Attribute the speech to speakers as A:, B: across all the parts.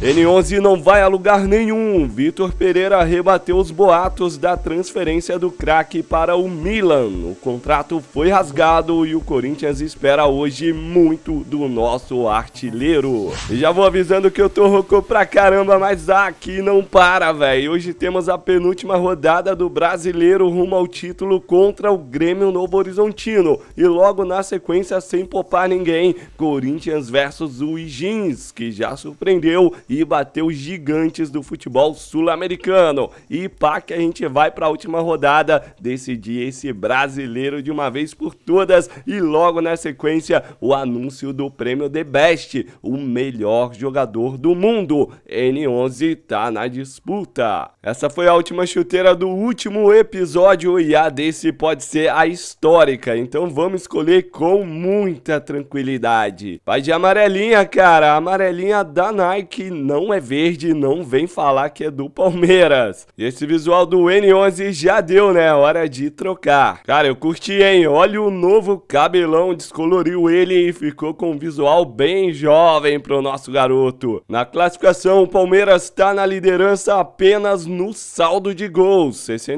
A: N11 não vai a lugar nenhum. Vitor Pereira rebateu os boatos da transferência do craque para o Milan. O contrato foi rasgado e o Corinthians espera hoje muito do nosso artilheiro. E já vou avisando que eu tô rouco pra caramba, mas aqui não para, velho. Hoje temos a penúltima rodada do Brasileiro rumo ao título contra o Grêmio Novo Horizontino. E logo na sequência, sem poupar ninguém, Corinthians versus o Higins, que já surpreendeu e bateu os gigantes do futebol sul-americano. E pá, que a gente vai para a última rodada decidir esse brasileiro de uma vez por todas. E logo na sequência, o anúncio do prêmio The Best, o melhor jogador do mundo. N11 tá na disputa. Essa foi a última chuteira do último episódio e a desse pode ser a histórica. Então vamos escolher com muita tranquilidade. Vai de amarelinha, cara. A amarelinha da Nike. Não é verde, não vem falar que é do Palmeiras. Esse visual do N11 já deu, né? Hora de trocar. Cara, eu curti, hein? Olha o novo cabelão, descoloriu ele e ficou com um visual bem jovem pro nosso garoto. Na classificação, o Palmeiras tá na liderança apenas no saldo de gols.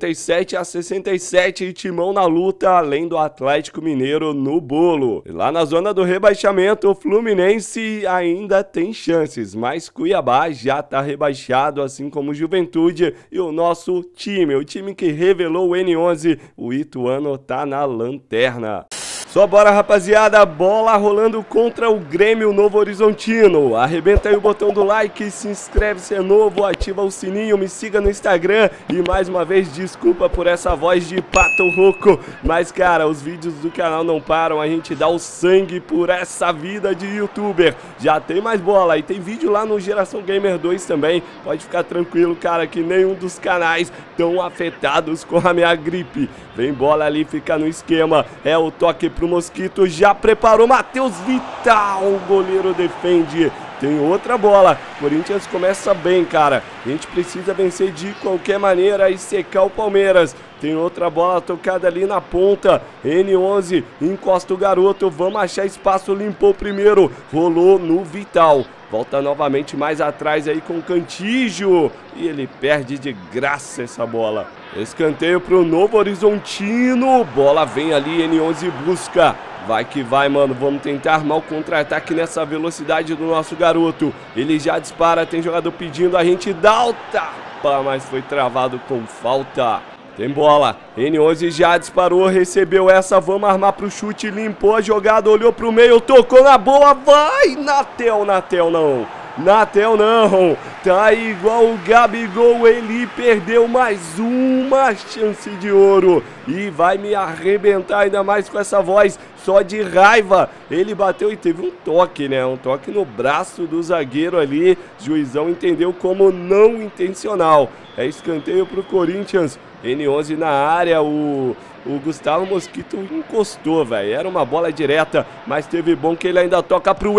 A: 67-67 e Timão na luta, além do Atlético Mineiro no bolo. E lá na zona do rebaixamento, o Fluminense ainda tem chances, mas Cuiabá já tá rebaixado, assim como o Juventude e o nosso time, o time que revelou o N11, o Ituano tá na lanterna. Só bora, rapaziada, bola rolando contra o Grêmio Novo Horizontino. Arrebenta aí o botão do like, se inscreve se é novo, ativa o sininho, me siga no Instagram. E mais uma vez, desculpa por essa voz de pato rouco, mas cara, os vídeos do canal não param, a gente dá o sangue por essa vida de youtuber. Já tem mais bola e tem vídeo lá no Geração Gamer 2 também, pode ficar tranquilo, cara, que nenhum dos canais tão afetados com a minha gripe. Vem bola ali, fica no esquema, é o toque pro Mosquito, já preparou, Matheus Vital, o goleiro defende. Tem outra bola, Corinthians começa bem, cara, a gente precisa vencer de qualquer maneira e secar o Palmeiras. Tem outra bola tocada ali na ponta, N11, encosta o garoto, vamos achar espaço, limpou primeiro, rolou no Vital. Volta novamente mais atrás aí com o Cantígio. E ele perde de graça essa bola. Escanteio pro Novo Horizontino. Bola vem ali, N11 busca. Vai que vai, mano. Vamos tentar armar o contra-ataque nessa velocidade do nosso garoto. Ele já dispara, tem jogador pedindo, a gente dá o tapa, mas foi travado com falta. Tem bola, N11 já disparou, recebeu essa, vamos armar pro chute, limpou a jogada, olhou pro meio, tocou na boa, vai! Natel não, Natel não, tá igual o Gabigol, ele perdeu mais uma chance de ouro e vai me arrebentar ainda mais com essa voz, só de raiva. Ele bateu e teve um toque, né, um toque no braço do zagueiro ali, juizão entendeu como não intencional. É escanteio pro Corinthians, N11 na área, o Gustavo Mosquito encostou, velho. Era uma bola direta, mas teve bom que ele ainda toca pro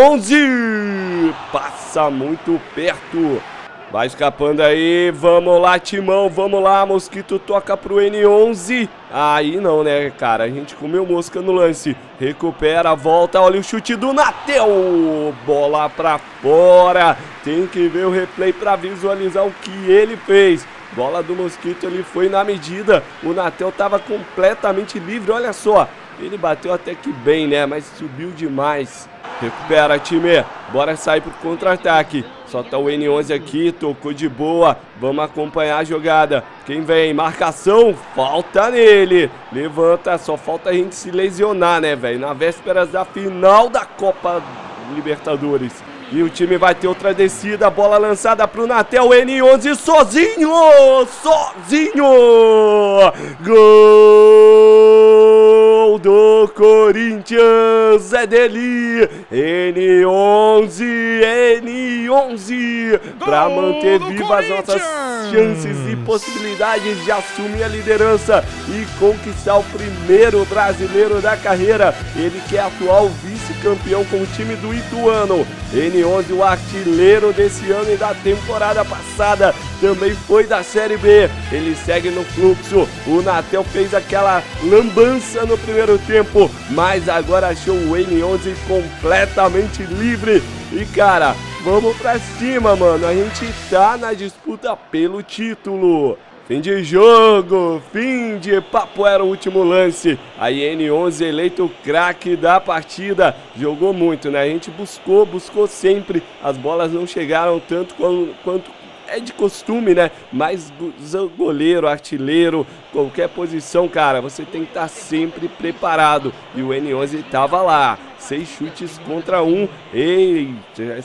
A: N11. Passa muito perto. Vai escapando aí, vamos lá, Timão, vamos lá, Mosquito toca pro N11. Aí não, né, cara, a gente comeu mosca no lance. Recupera, volta, olha o chute do Natel. Bola pra fora. Tem que ver o replay pra visualizar o que ele fez. Bola do Mosquito, ele foi na medida. O Natel tava completamente livre, olha só. Ele bateu até que bem, né, mas subiu demais. Recupera, time. Bora sair pro contra-ataque. Só tá o N11 aqui, tocou de boa. Vamos acompanhar a jogada. Quem vem? Marcação. Falta nele. Levanta, só falta a gente se lesionar, né, velho? Na vésperas da final da Copa Libertadores. E o time vai ter outra descida, bola lançada pro Natel, N11 sozinho! Gol do Corinthians, é dele! N11, pra manter vivas nossas chances e possibilidades de assumir a liderança e conquistar o primeiro brasileiro da carreira. Ele que é atual vice-campeão com o time do Ituano. N11, o artilheiro desse ano e da temporada passada, também foi da Série B. Ele segue no fluxo. O Natel fez aquela lambança no primeiro tempo, mas agora achou o N11 completamente livre. E cara, vamos pra cima, mano. A gente tá na disputa pelo título. Fim de jogo, fim de papo, era o último lance. A N11 eleito o craque da partida. Jogou muito, né? A gente buscou sempre. As bolas não chegaram tanto quanto é de costume, né? Mas goleiro, artilheiro, qualquer posição, cara, você tem que estar sempre preparado. E o N11 tava lá. 6 chutes contra 1. Ei,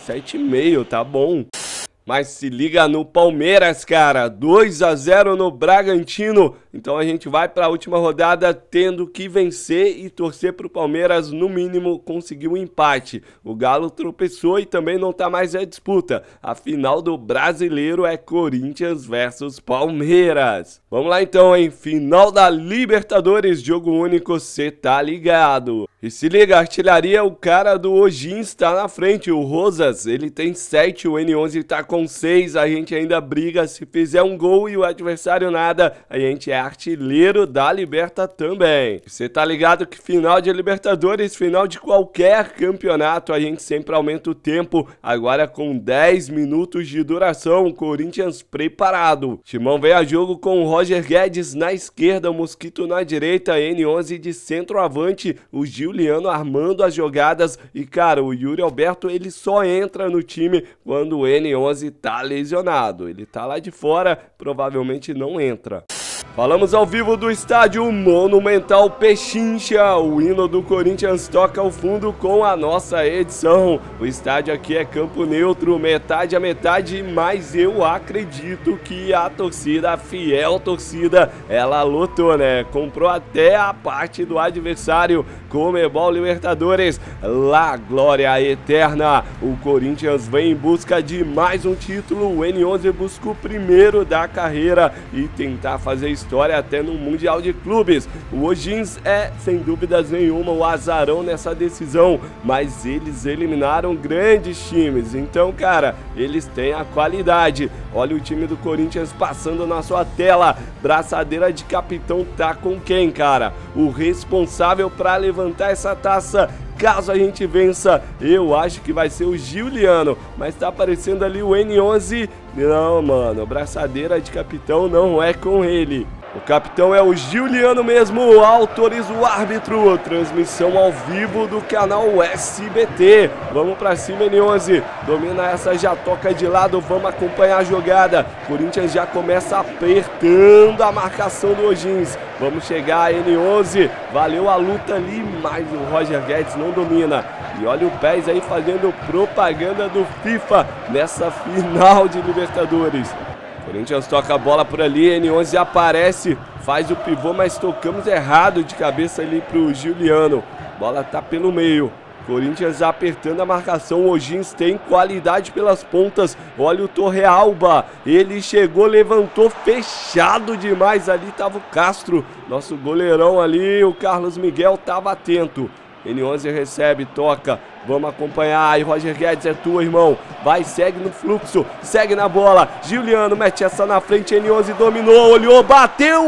A: 7,5, tá bom. Mas se liga no Palmeiras, cara, 2-0 no Bragantino. Então a gente vai para a última rodada tendo que vencer e torcer para o Palmeiras, no mínimo, conseguir um empate. O Galo tropeçou e também não tá mais a disputa. A final do Brasileiro é Corinthians versus Palmeiras. Vamos lá então, hein? Final da Libertadores, jogo único, cê tá ligado. E se liga, a artilharia, o cara do O'Higgins tá na frente, o Rosas, ele tem 7, o N11 tá com 6, a gente ainda briga, se fizer um gol e o adversário nada, a gente é artilheiro da Liberta também. Você tá ligado que final de Libertadores, final de qualquer campeonato, a gente sempre aumenta o tempo, agora com 10 minutos de duração, Corinthians preparado. Timão vem a jogo com o Roger Guedes na esquerda, o Mosquito na direita, N11 de centroavante, o Giuliano armando as jogadas e, cara, o Yuri Alberto, ele só entra no time quando o N11 tá lesionado. Ele tá lá de fora, provavelmente não entra. Falamos ao vivo do estádio Monumental Pechincha. O hino do Corinthians toca ao fundo com a nossa edição. O estádio aqui é campo neutro, metade a metade, mas eu acredito que a torcida, a fiel torcida, ela lotou, né? Comprou até a parte do adversário. Conmebol Libertadores, La Glória Eterna. O Corinthians vem em busca de mais um título. O N11 busca o primeiro da carreira e tentar fazer história até no Mundial de Clubes. O O'Higgins é, sem dúvidas nenhuma, o azarão nessa decisão, mas eles eliminaram grandes times, então, cara, eles têm a qualidade. Olha o time do Corinthians passando na sua tela, braçadeira de capitão tá com quem, cara? O responsável para levantar essa taça, caso a gente vença, eu acho que vai ser o Giuliano, mas tá aparecendo ali o N11, não, mano, braçadeira de capitão não é com ele. O capitão é o Giuliano mesmo, autoriza o árbitro, transmissão ao vivo do canal SBT. Vamos pra cima, N11, domina essa, já toca de lado, vamos acompanhar a jogada. Corinthians já começa apertando a marcação do O'Higgins. Vamos chegar, N11, valeu a luta ali, mas o Roger Guedes não domina. E olha o Pés aí fazendo propaganda do FIFA nessa final de Libertadores. Corinthians toca a bola por ali, N11 aparece, faz o pivô, mas tocamos errado de cabeça ali pro Giuliano. Bola tá pelo meio. Corinthians apertando a marcação, o O'Higgins tem qualidade pelas pontas. Olha o Torrealba, ele chegou, levantou, fechado demais. Ali tava o Castro, nosso goleirão ali, o Carlos Miguel tava atento. N11 recebe, toca, vamos acompanhar, aí Roger Guedes, é tua, irmão, vai, segue no fluxo, segue na bola, Giuliano mete essa na frente, N11 dominou, olhou, bateu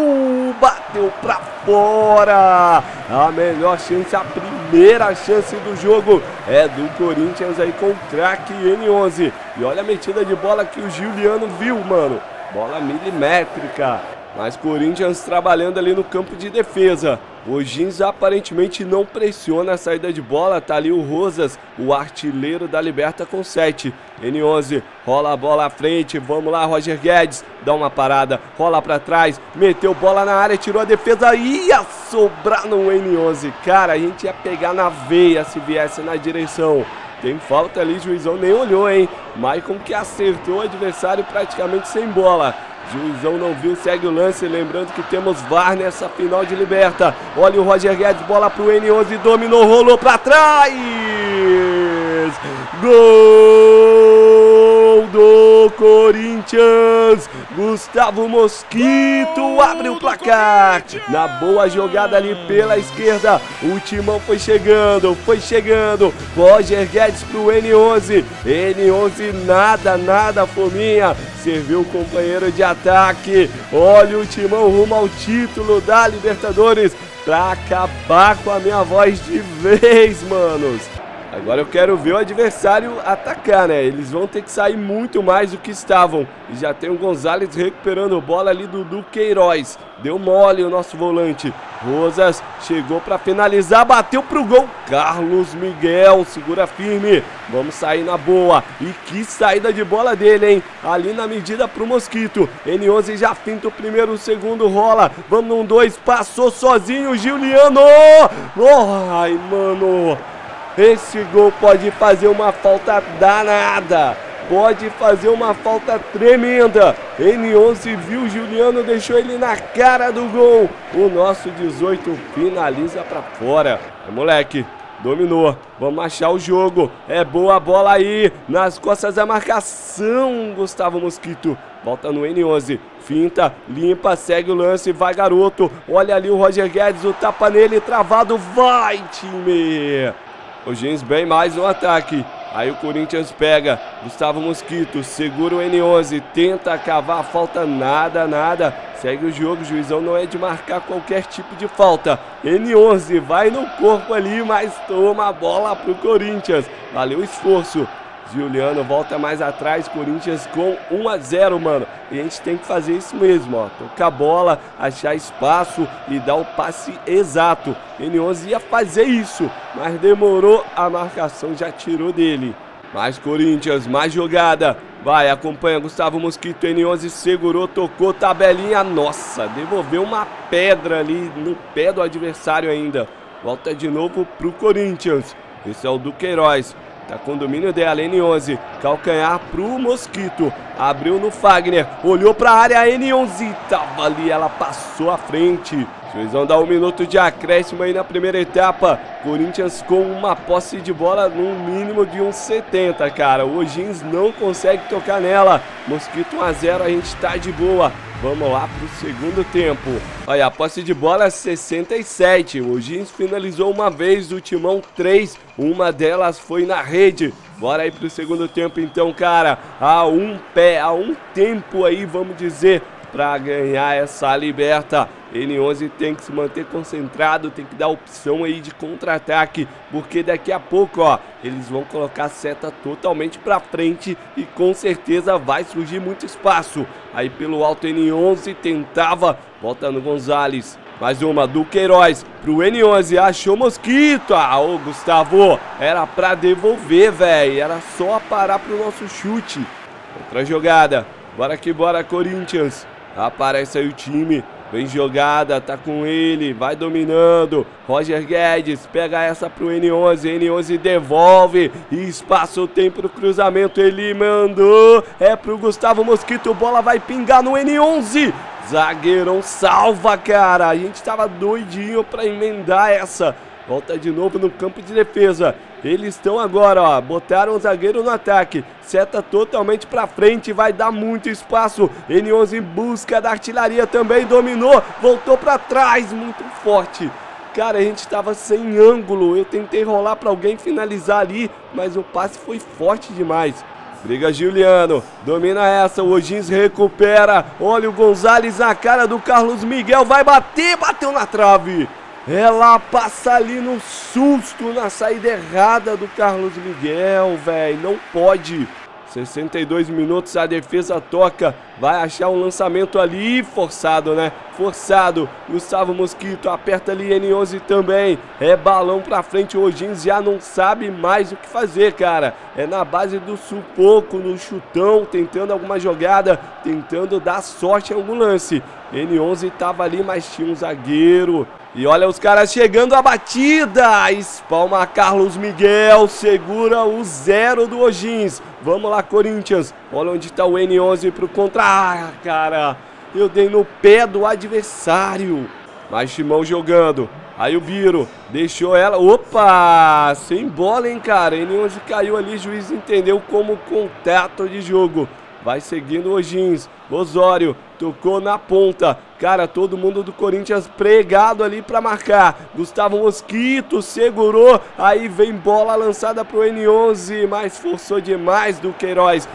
A: pra fora, a melhor chance, a primeira chance do jogo é do Corinthians aí com o craque N11, e olha a metida de bola que o Giuliano viu, mano, bola milimétrica. Mas Corinthians trabalhando ali no campo de defesa. O O'Higgins aparentemente não pressiona a saída de bola. Tá ali o Rosas, o artilheiro da Liberta com 7. N11 rola a bola à frente. Vamos lá, Roger Guedes. Dá uma parada, rola pra trás. Meteu bola na área, tirou a defesa. Ia sobrar no N11. Cara, a gente ia pegar na veia se viesse na direção. Tem falta ali, juizão nem olhou, hein? Maicon que acertou o adversário praticamente sem bola. Juizão não viu, segue o lance, lembrando que temos VAR nessa final de Liberta. Olha o Roger Guedes, bola pro N11, dominou, rolou pra trás! Gol do Corinthians! Gustavo Mosquito abre o placar. Na boa jogada ali pela esquerda, o Timão foi chegando. Roger Guedes pro N11. N11 nada, fominha. Serviu o companheiro de ataque. Olha o Timão rumo ao título da Libertadores. Pra acabar com a minha voz de vez, manos. Agora eu quero ver o adversário atacar, né? Eles vão ter que sair muito mais do que estavam. E já tem o Gonzalez recuperando a bola ali do Duqueiroz. Deu mole o nosso volante. Rosas chegou para finalizar, bateu pro gol. Carlos Miguel segura firme. Vamos sair na boa. E que saída de bola dele, hein? Ali na medida pro Mosquito. N11 já finta o primeiro, o segundo rola. Vamos num 2, passou sozinho o Juliano. Ai, mano. Esse gol pode fazer uma falta danada. Pode fazer uma falta tremenda. N11 viu o Juliano, deixou ele na cara do gol. O nosso 18 finaliza pra fora. Moleque, dominou. Vamos achar o jogo. É boa a bola aí. Nas costas da marcação. Gustavo Mosquito. Volta no N11. Finta, limpa, segue o lance. Vai, garoto. Olha ali o Roger Guedes. O tapa nele, travado. Vai, time. O Gens bem mais no ataque. Aí o Corinthians pega. Gustavo Mosquito segura o N11. Tenta cavar a falta. Nada. Segue o jogo. O juizão não é de marcar qualquer tipo de falta. N11 vai no corpo ali, mas toma a bola pro Corinthians. Valeu o esforço. Juliano volta mais atrás, Corinthians com 1-0, mano. E a gente tem que fazer isso mesmo, ó. Tocar a bola, achar espaço e dar o passe exato. N11 ia fazer isso, mas demorou, a marcação já tirou dele. Mais Corinthians, mais jogada. Vai, acompanha Gustavo Mosquito, N11 segurou, tocou, tabelinha. Nossa, devolveu uma pedra ali no pé do adversário ainda. Volta de novo pro Corinthians. Esse é o Duqueiroz. Tá com domínio dela, N11, calcanhar pro Mosquito, abriu no Fagner, olhou pra área, N11, tava ali, ela passou à frente. Juizão dá 1 minuto de acréscimo aí na primeira etapa. Corinthians com uma posse de bola no mínimo de uns 70, cara. O Gens não consegue tocar nela. Mosquito 1-0, a gente tá de boa. Vamos lá pro segundo tempo. Olha, a posse de bola é 67. O Gens finalizou uma vez, o Timão 3. Uma delas foi na rede. Bora aí pro segundo tempo então, cara. A um tempo aí, vamos dizer, para ganhar essa liberta. N11 tem que se manter concentrado, tem que dar opção aí de contra-ataque, porque daqui a pouco, ó, eles vão colocar a seta totalmente pra frente e com certeza vai surgir muito espaço. Aí pelo alto N11 tentava, volta no Gonzalez. Mais uma, Duqueiroz pro N11, achou Mosquito. Ah, ô Gustavo, era pra devolver, velho, era só parar pro nosso chute. Outra jogada, bora que bora Corinthians. Aparece aí o time. Vem jogada, tá com ele, vai dominando. Roger Guedes pega essa pro N11, N11 devolve. E espaço tem pro cruzamento, ele mandou. É pro Gustavo Mosquito, bola vai pingar no N11. Zagueirão salva, cara. A gente tava doidinho pra emendar essa. Volta de novo no campo de defesa. Eles estão agora, ó, botaram o zagueiro no ataque. Seta totalmente pra frente, vai dar muito espaço. N11 em busca da artilharia também, dominou, voltou pra trás, muito forte. Cara, a gente tava sem ângulo, eu tentei rolar pra alguém finalizar ali, mas o passe foi forte demais. Briga Juliano, domina essa, o Gens recupera. Olha o Gonzalez na cara do Carlos Miguel, vai bater, bateu na trave. Ela passa ali no susto, na saída errada do Carlos Miguel, velho, não pode. 62 minutos, a defesa toca, vai achar um lançamento ali, forçado, né? Forçado, Gustavo Mosquito aperta ali, N11 também, é balão pra frente, o Gens já não sabe mais o que fazer, cara. É na base do sufoco, no chutão, tentando alguma jogada, tentando dar sorte em algum lance. N11 tava ali, mas tinha um zagueiro. E olha os caras chegando a batida. Espalma Carlos Miguel. Segura o 0 do O'Gins. Vamos lá, Corinthians. Olha onde está o N11 pro contra. Ah, cara. Eu dei no pé do adversário. Mais Timão jogando. Aí o Biro deixou ela. Opa! Sem bola, hein, cara. N11 caiu ali. Juiz entendeu como contato de jogo. Vai seguindo o O'Gins. Osório tocou na ponta. Cara, todo mundo do Corinthians pregado ali pra marcar. Gustavo Mosquito segurou. Aí vem bola lançada pro N11. Mas forçou demais do Queiroz.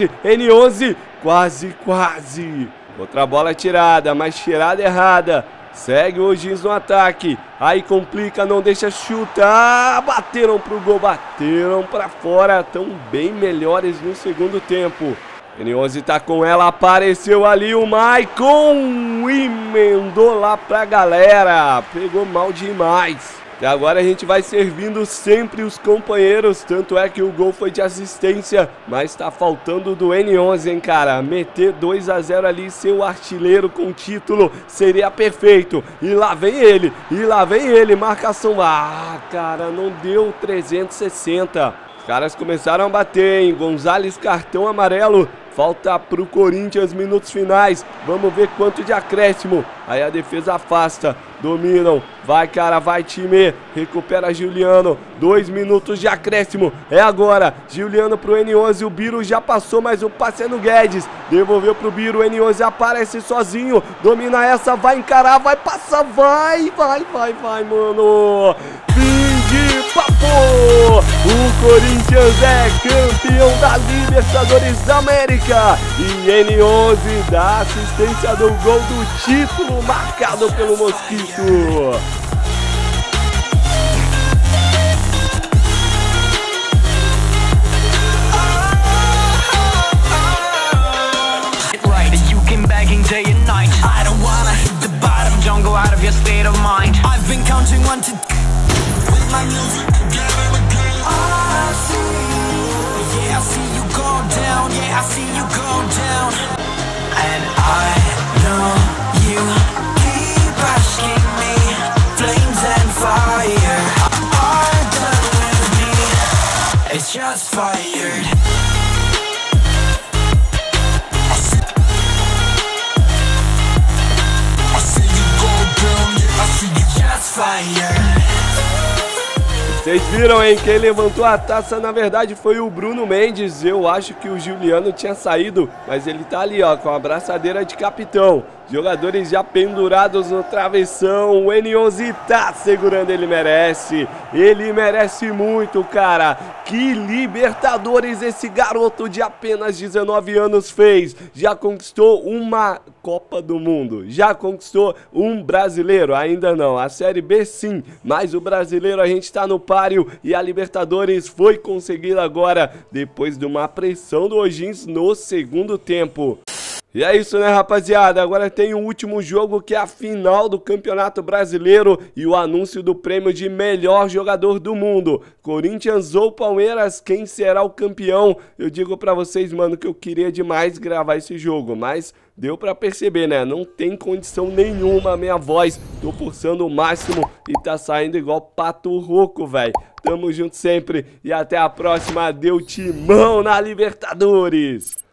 A: N11. Quase. Outra bola tirada, mas tirada errada. Segue o O'Higgins no ataque. Aí complica, não deixa chutar. Bateram pro gol, bateram pra fora. Tão bem melhores no segundo tempo. N11 tá com ela, apareceu ali o Maicon, emendou lá pra galera, pegou mal demais. E agora a gente vai servindo sempre os companheiros, tanto é que o gol foi de assistência, mas tá faltando do N11, hein, cara. Meter 2 a 0 ali, ser o artilheiro com título, seria perfeito. E lá vem ele, marcação. Ah, cara, não deu 360. Os caras começaram a bater, hein, Gonzalez, cartão amarelo. Falta pro Corinthians, minutos finais. Vamos ver quanto de acréscimo. Aí a defesa afasta. Dominam. Vai, cara, vai, time. Recupera Giuliano. 2 minutos de acréscimo. É agora. Giuliano pro N11. O Biro já passou, mas o passe é no Guedes. Devolveu pro Biro. O N11 aparece sozinho. Domina essa. Vai encarar. Vai passar. Vai, mano. Papo! O Corinthians é campeão da Libertadores da América e N11 dá assistência do gol do título marcado pelo Mosquito.
B: I see you go down, and I know you keep asking me, flames and fire are done with me, it's just fired. I see you go down, yeah, I see you just fired.
A: Vocês viram, hein? Quem levantou a taça, na verdade, foi o Bruno Mendes. Eu acho que o Giuliano tinha saído, mas ele tá ali, ó, com a abraçadeira de capitão. Jogadores já pendurados no travessão. O N11 tá segurando, ele merece muito, cara. Que Libertadores esse garoto de apenas 19 anos fez. Já conquistou uma Copa do Mundo, já conquistou um brasileiro, ainda não, a Série B sim, mas o brasileiro a gente tá no páreo e a Libertadores foi conseguida agora, depois de uma pressão do O'Higgins no segundo tempo. E é isso, né, rapaziada? Agora tem o último jogo, que é a final do Campeonato Brasileiro e o anúncio do prêmio de melhor jogador do mundo. Corinthians ou Palmeiras, quem será o campeão? Eu digo pra vocês, mano, que eu queria demais gravar esse jogo, mas deu pra perceber, né? Não tem condição nenhuma a minha voz. Tô forçando o máximo e tá saindo igual pato rouco, velho. Tamo junto sempre e até a próxima. Deu timão na Libertadores!